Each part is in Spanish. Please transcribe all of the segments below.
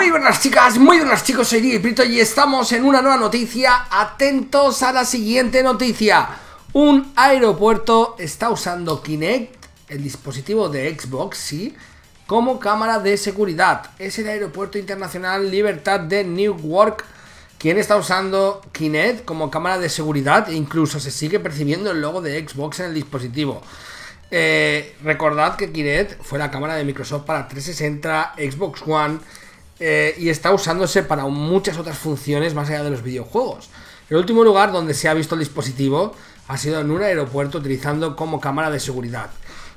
Muy buenas chicas, muy buenas chicos, soy Diego Prieto y estamos en una nueva noticia. Atentos a la siguiente noticia. Un aeropuerto está usando Kinect, el dispositivo de Xbox, sí, como cámara de seguridad. Es el Aeropuerto Internacional Libertad de Newark quien está usando Kinect como cámara de seguridad e incluso se sigue percibiendo el logo de Xbox en el dispositivo. Recordad que Kinect fue la cámara de Microsoft para 360, Xbox One, y está usándose para muchas otras funciones más allá de los videojuegos. El último lugar donde se ha visto el dispositivo ha sido en un aeropuerto utilizando como cámara de seguridad.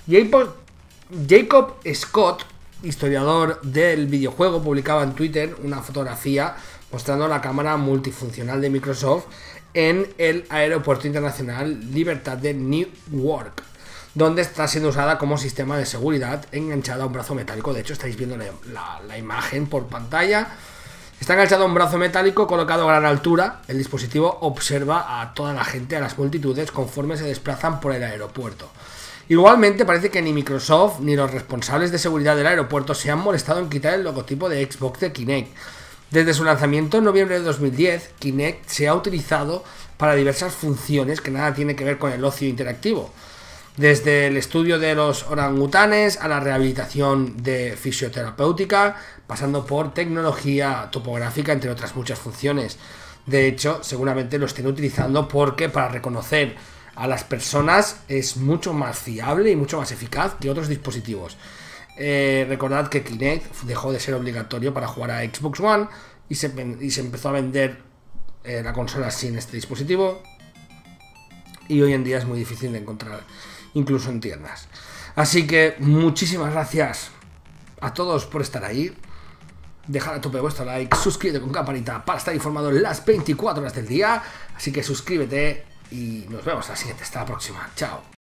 Jacob Scott, historiador del videojuego, publicaba en Twitter una fotografía mostrando la cámara multifuncional de Microsoft en el Aeropuerto Internacional Libertad de Newark, donde está siendo usada como sistema de seguridad enganchada a un brazo metálico. De hecho, estáis viendo la imagen por pantalla. Está enganchado a un brazo metálico colocado a gran altura. El dispositivo observa a toda la gente, a las multitudes, conforme se desplazan por el aeropuerto. Igualmente, parece que ni Microsoft ni los responsables de seguridad del aeropuerto se han molestado en quitar el logotipo de Xbox de Kinect. Desde su lanzamiento en noviembre de 2010, Kinect se ha utilizado para diversas funciones que nada tiene que ver con el ocio interactivo. Desde el estudio de los orangutanes a la rehabilitación de fisioterapéutica, pasando por tecnología topográfica, entre otras muchas funciones. De hecho, seguramente lo estén utilizando porque para reconocer a las personas es mucho más fiable y mucho más eficaz que otros dispositivos. Recordad que Kinect dejó de ser obligatorio para jugar a Xbox One y se empezó a vender la consola sin este dispositivo. Y hoy en día es muy difícil de encontrar, incluso en tiendas. Así que muchísimas gracias a todos por estar ahí. Dejad a tope vuestro like, suscríbete con campanita para estar informado en las 24 horas del día. Así que suscríbete y nos vemos a la siguiente. Hasta la próxima. Chao.